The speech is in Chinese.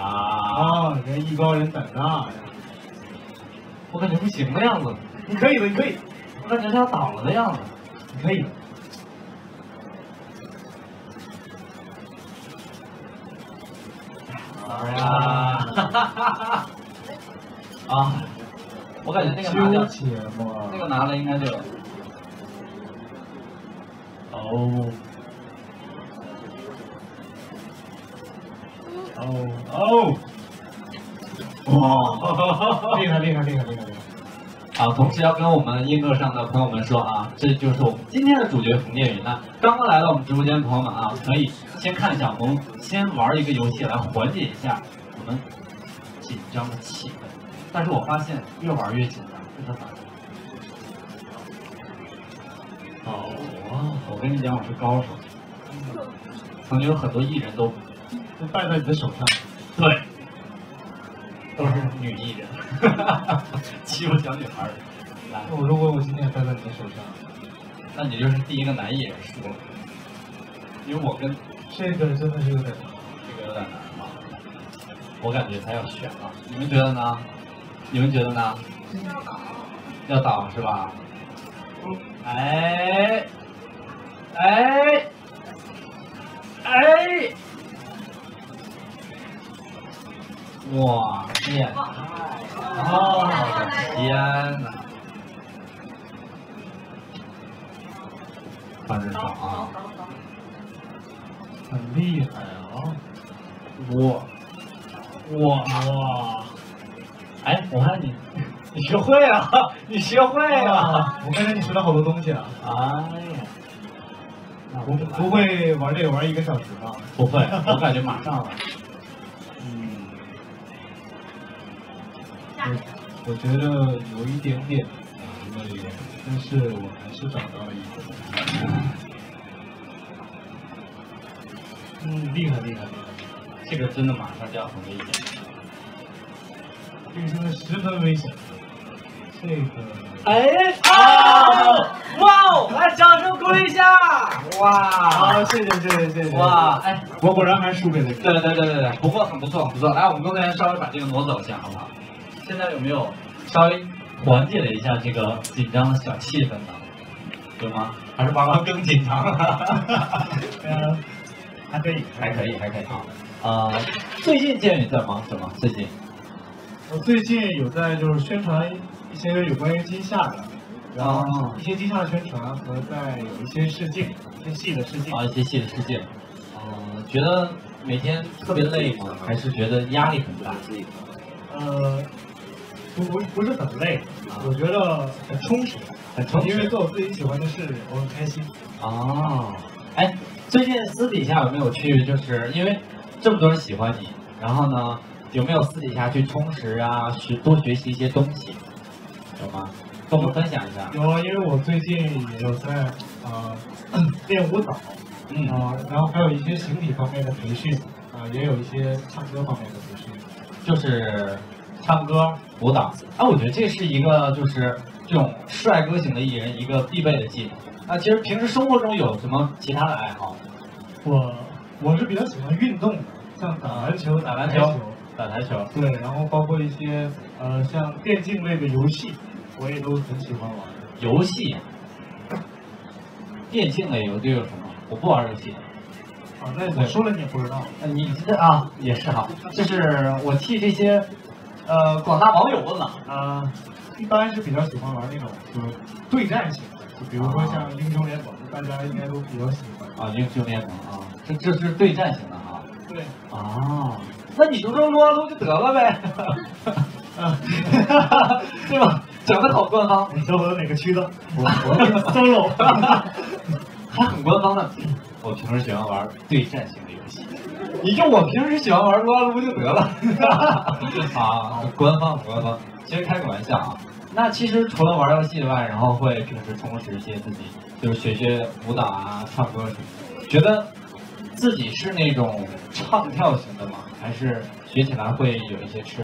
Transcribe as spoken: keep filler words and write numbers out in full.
啊，人艺高人胆大呀！ 我感觉不行的样子， 你可以的，你可以， 我感觉他要倒了的样子， 你可以的。 哎呀，哈哈哈哈！啊，我感觉那个拿掉，那个拿了应该就。 哦， 哦哦，哇，厉害厉害厉害厉害厉害！ 啊，同时要跟我们映客上的朋友们说啊，这就是我们今天的主角冯电云。那刚刚来到我们直播间的朋友们啊，可以先看一下，我们先玩一个游戏来缓解一下我们紧张的气氛。但是我发现越玩越紧张，为啥？哦。 我跟你讲，我是高手。曾经有很多艺人都都戴在你的手上， 对，都是女艺人，欺负小女孩。来， 我如果我今天戴在你的手上， 那你就是第一个男艺人输了，因为我跟这个真的是有点难， 这个有点难啊。我感觉他要选了，你们觉得呢？你们觉得呢？要倒，要倒是吧？哎。 哎，哎，哇，变态！哦，我的天哪！看这手啊， 很厉害啊！ 哇，哇哇！哎，我看你，你学会啊，你学会啊！ 我看见你学了好多东西啊！ 哎呀！ 不不会玩这个玩一个小时吧？ 不会，我感觉马上了。 嗯，我我觉得有一点点难的，但是我还是找到了一个。嗯，厉害厉害厉害！ 这个真的马上就要很危险。 这个真的十分危险。这个。 哎啊！哇哦！来，掌声鼓励一下！哇！ 好，谢谢谢谢谢谢！ 哇！哎， 我果然还是输给了你。 对对对对对，不过很不错很不错。来，我们工作人员稍微把这个挪走一下，好不好？现在有没有稍微缓解了一下这个紧张的小气氛呢？有吗？还是娃娃更紧张？ 嗯，还可以， 还可以，还可以啊。呃，最近建宇在忙什么？最近？ 我最近有在就是宣传。 一些有关于今夏的，然后一些今夏的宣传和在有一些试镜，一些戏的试镜啊，一些戏的试镜。嗯，觉得每天特别累吗？还是觉得压力很大？ 呃，不不不是很累，我觉得很充实， 很充实， 因为做我自己喜欢的事，我很开心。 哦，哎，最近私底下有没有去？就是因为这么多人喜欢你，然后呢，有没有私底下去充实啊，学多学习一些东西？ 有吗？跟我们分享一下。 有啊，因为我最近也有在啊、呃、练舞蹈，嗯啊、呃，然后还有一些形体方面的培训，啊、呃，也有一些唱歌方面的培训， 就是唱歌、舞蹈。啊，我觉得这是一个就是这种帅哥型的艺人一个必备的技能。那其实平时生活中有什么其他的爱好？ 我我是比较喜欢运动的，像打篮球、 打篮球。 打台球， 对，然后包括一些呃像电竞类的游戏，我也都很喜欢玩。 游戏，电竞类游戏有什么？我不玩游戏。 啊，那我说了你也不知道。 呃，你这啊也是哈，就是我替这些呃广大网友问了啊，一般是比较喜欢玩那种就是对战型的，就比如说像英雄联盟，大家应该都比较喜欢。 啊，英雄联盟啊，这这是对战型的哈。 对。 啊。 那你就说撸啊撸就得了呗，啊，对吧？讲的好官方。 你说我哪个区的？我我 solo， 还很官方的。我平时喜欢玩对战型的游戏，你就我平时喜欢玩撸啊撸就得了。啊，官方官方，其实开个玩笑啊。那其实除了玩游戏以外，然后会平时充实一些自己，就是学学舞蹈啊、唱歌什么的。觉得自己是那种唱跳型的吗？还是学起来会有一些吃？